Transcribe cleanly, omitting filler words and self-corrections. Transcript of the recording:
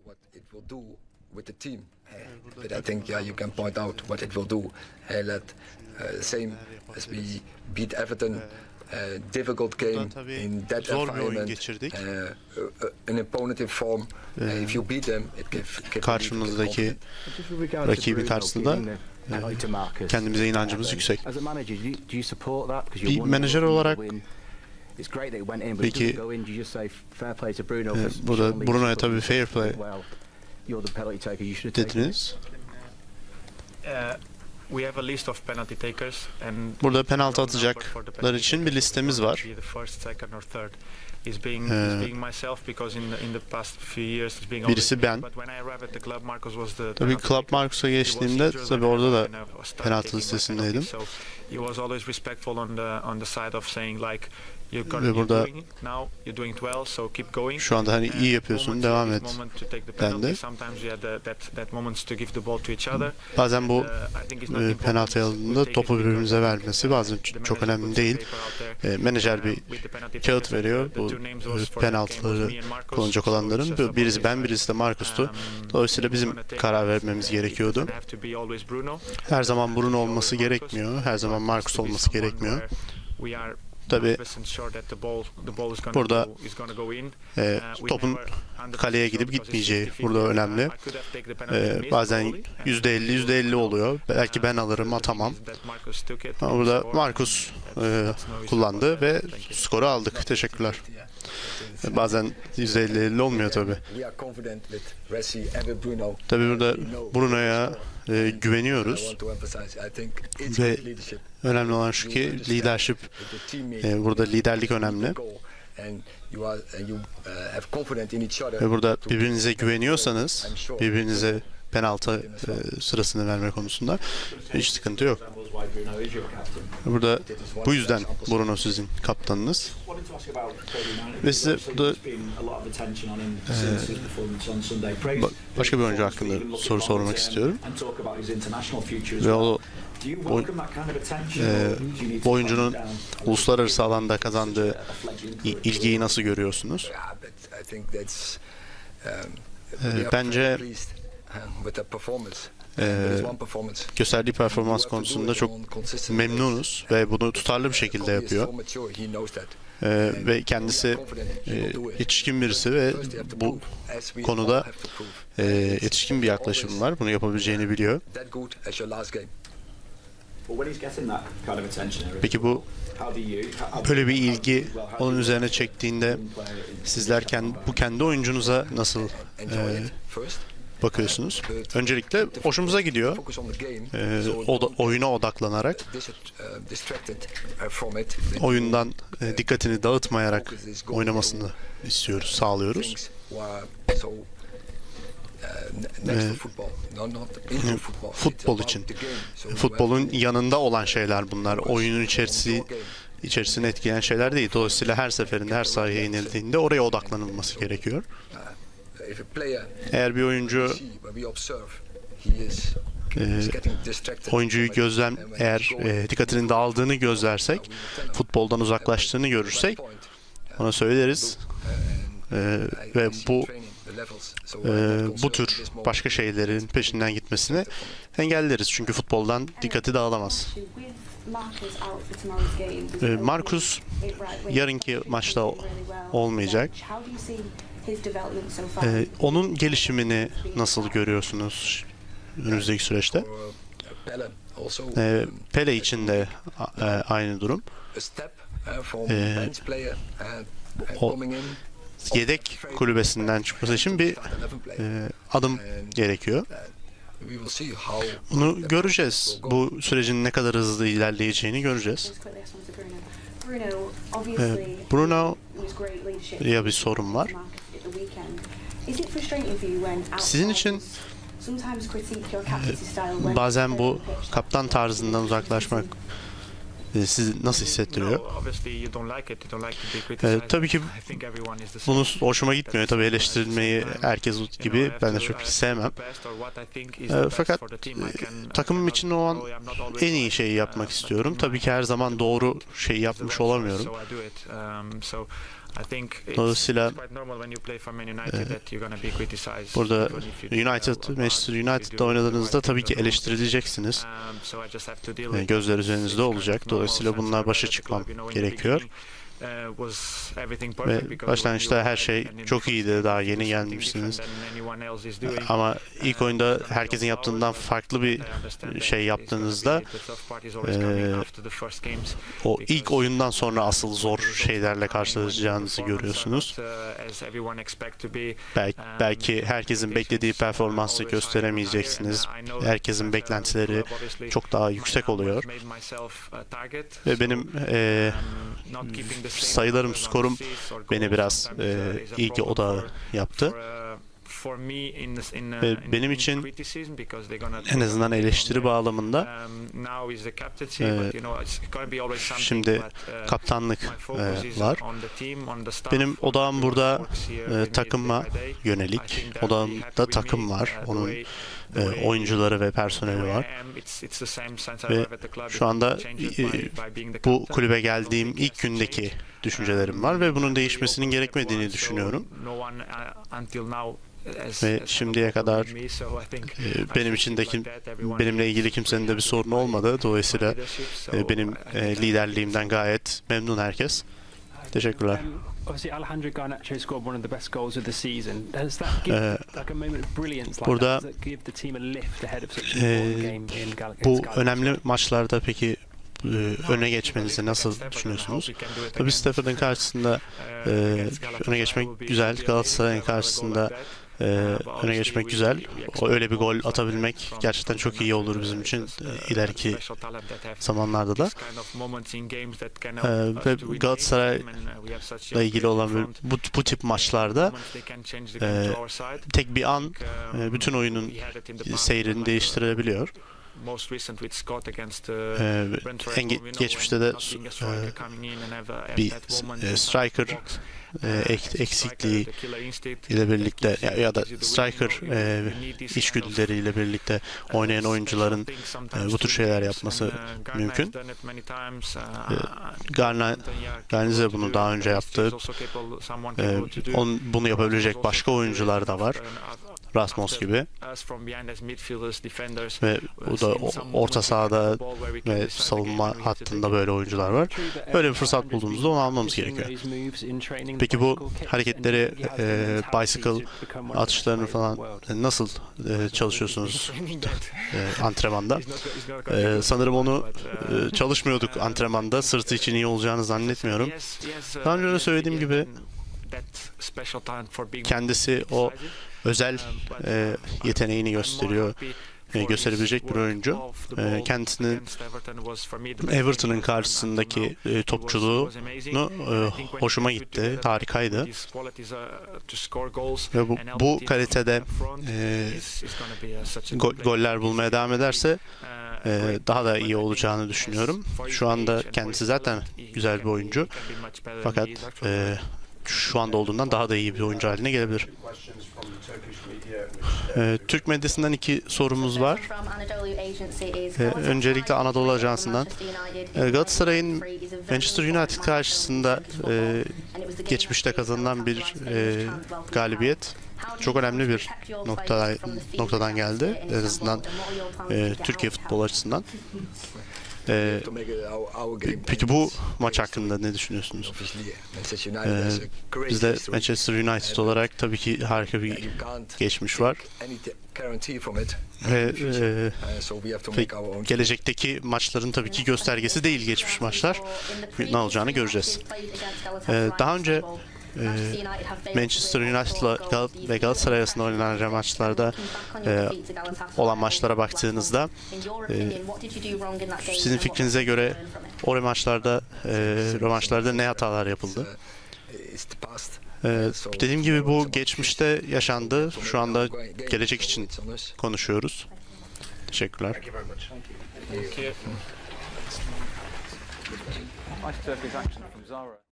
what it will do with the team. But I think you can point out what it will do. Same as we beat Everton, difficult game in that environment. An opponent in form. If you beat them, it gives karşımızdaki rakibi karşısında kendimize inancımız yüksek. Bir menajer olarak peki burada Bruno'ya tabii fair play dediniz. Burada penaltı atacaklar için bir listemiz var. Birisi ben. Tabii Club Marcus'a geçtiğimde tabii orada da penaltı listesindeydim. Ve burada şu anda hani iyi yapıyorsun, devam et dendi. Bazen bu penaltı aldığında topu birbirimize vermesi bazen çok önemli değil. Menajer bir kağıt veriyor. Bu penaltıları kullanacak olanların. Birisi ben, birisi de Marcus'tu. Dolayısıyla bizim karar vermemiz gerekiyordu. Her zaman Bruno olması gerekmiyor. Her zaman Marcus olması gerekmiyor. Tabii burada topun kaleye gidip gitmeyeceği burada önemli. Bazen %50 oluyor. Belki ben alırım, atamam. Ama burada Marcus kullandı ve skoru aldık. Teşekkürler. Bazen %50 olmuyor tabii. Tabii burada Bruno'ya güveniyoruz ve önemli olan şu ki leadership, burada liderlik önemli. Ve burada birbirinize güveniyorsanız, birbirinize penaltı sırasını verme konusunda hiç sıkıntı yok. Burada bu yüzden Bruno sizin kaptanınız. Ve size burada başka bir oyuncu hakkında soru sormak istiyorum. Ve bu oyuncunun uluslararası alanda kazandığı ilgiyi nasıl görüyorsunuz? Bence gösterdiği performans konusunda çok memnunuz ve bunu tutarlı bir şekilde yapıyor. Ve kendisi yetişkin birisi ve bu konuda yetişkin bir yaklaşım var. Bunu yapabileceğini biliyor. Peki bu böyle bir ilgi onun üzerine çektiğinde sizler kendi oyuncunuza nasıl bakıyorsunuz? Öncelikle hoşumuza gidiyor. Oyuna odaklanarak, oyundan dikkatini dağıtmayarak oynamasını istiyoruz, sağlıyoruz. Futbol için. Futbolun yanında olan şeyler bunlar. Oyunun içerisini etkileyen şeyler değil. Dolayısıyla her seferinde, her sahaya inildiğinde oraya odaklanılması gerekiyor. Eğer bir oyuncu oyuncuyu dikkatinin dağıldığını gözlersek, futboldan uzaklaştığını görürsek ona söyleriz ve bu tür başka şeylerin peşinden gitmesini engelleriz. Çünkü futboldan dikkati dağılamaz. Marcus yarınki maçta olmayacak. Onun gelişimini nasıl görüyorsunuz önümüzdeki süreçte? Pele için de aynı durum. Yedek kulübesinden çıkması için bir adım gerekiyor. Bunu göreceğiz. Bu sürecin ne kadar hızlı ilerleyeceğini göreceğiz. Bruno'ya bir sorun var. Sizin için bazen bu kaptan tarzından uzaklaşmak sizi nasıl hissettiriyor? Tabii ki bunu hoşuma gitmiyor. Tabii eleştirilmeyi herkes gibi ben de çok sevmem. Fakat takımım için o an en iyi şeyi yapmak istiyorum. Tabii ki her zaman doğru şeyi yapmış olamıyorum. Dolayısıyla burada Manchester United'da oynadığınızda tabii ki eleştirileceksiniz. Gözler üzerinizde olacak. Dolayısıyla bununla başa çıkmam gerekiyor. Ve başlangıçta her şey çok iyiydi. Daha yeni gelmişsiniz. Ama ilk oyunda herkesin yaptığından farklı bir şey yaptığınızda o ilk oyundan sonra asıl zor şeylerle karşılaşacağınızı görüyorsunuz. Belki herkesin beklediği performansı gösteremeyeceksiniz. Herkesin beklentileri çok daha yüksek oluyor. Ve benim sayılarım, skorum beni biraz ilgi odağı yaptı. Ve benim için en azından eleştiri bağlamında şimdi kaptanlık var. Benim odağım burada takıma yönelik. Odağımda takım var. Onun oyuncuları ve personeli var. Ve şu anda bu kulübe geldiğim ilk gündeki düşüncelerim var ve bunun değişmesinin gerekmediğini düşünüyorum. Ve şimdiye kadar benimle ilgili kimsenin de bir sorunu olmadı. Dolayısıyla benim liderliğimden gayet memnun herkes. Teşekkürler. Burada bu önemli maçlarda peki öne geçmenizi nasıl düşünüyorsunuz? Tabii Stafford'ın karşısında öne geçmek güzel. Galatasaray'ın karşısında öne geçmek güzel. Öyle bir gol atabilmek gerçekten çok iyi olur bizim için ileriki zamanlarda da. Ve Galatasaray'la ilgili olan bu tip maçlarda tek bir an bütün oyunun seyrini değiştirebiliyor. Geçmişte de bir striker eksikliği ile birlikte ya da striker içgüdüleriyle birlikte oynayan oyuncuların bu tür şeyler yapması mümkün. Garnize bunu daha önce yaptı. Bunu yapabilecek başka oyuncular da var. Rasmus gibi ve bu da orta sahada ve savunma hattında böyle oyuncular var. Böyle bir fırsat bulduğumuzda onu almamız gerekiyor. Peki bu hareketleri, bicycle atışlarını falan nasıl çalışıyorsunuz antrenmanda? Sanırım onu çalışmıyorduk antrenmanda. Sırtı için iyi olacağını zannetmiyorum. Daha önce de söylediğim gibi kendisi o özel yeteneğini gösterebilecek bir oyuncu. Kendisinin Everton'ın karşısındaki topçuluğunu hoşuma gitti. Harikaydı. Ve bu kalitede goller bulmaya devam ederse daha da iyi olacağını düşünüyorum. Şu anda kendisi zaten güzel bir oyuncu. Fakat şu anda olduğundan daha da iyi bir oyuncu haline gelebilir. Türk medyasından 2 sorumuz var. Öncelikle Anadolu Ajansı'ndan. Galatasaray'ın Manchester United karşısında geçmişte kazanılan bir galibiyet çok önemli bir noktadan geldi. En azından Türkiye futbol açısından. Peki bu maç hakkında ne düşünüyorsunuz? Biz de Manchester United olarak tabii ki harika bir geçmiş var. Ve gelecekteki maçların tabii ki göstergesi değil geçmiş maçlar. Ne olacağını göreceğiz. Daha önce Manchester United'la ve Galatasaray arasında oynanan rövanşlarda olan maçlara baktığınızda sizin fikrinize göre o rövanşlarda ne hatalar yapıldı? Dediğim gibi bu geçmişte yaşandı. Şu anda gelecek için konuşuyoruz. Teşekkürler.